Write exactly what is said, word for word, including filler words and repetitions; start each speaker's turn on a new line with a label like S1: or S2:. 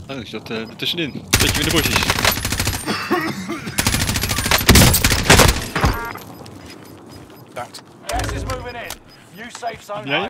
S1: Oh, ik zat uh, er tussenin. Zet je in de bosjes.
S2: Gas is moving in. New safe zone.